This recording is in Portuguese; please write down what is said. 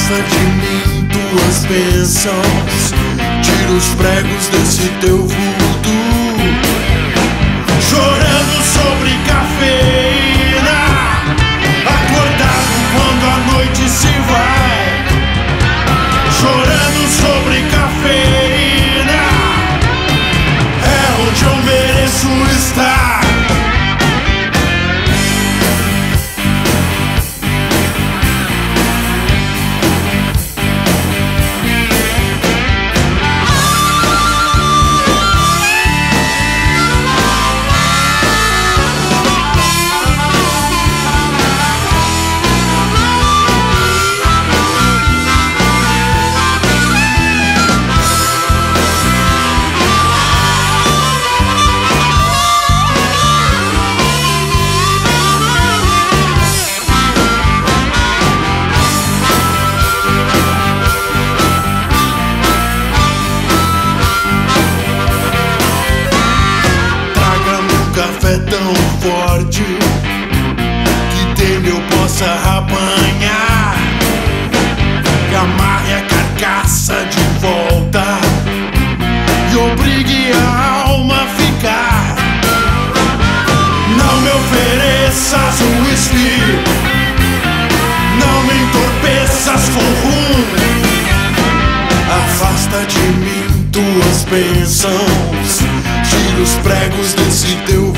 Afasta de mim tuas bênçãos, tira os pregos desse teu voodoo. Chorando sobre cafeína, acordado quando a noite se vai. Chorando sobre cafeína, é onde eu mereço estar. Café tão forte que dele eu possa apanhar, que amarre a carcaça de volta e obrigue a alma a ficar. Não me ofereças um whisky, não me entorpeças com rum. Afasta de mim tuas bênçãos, tira os pregos desse teu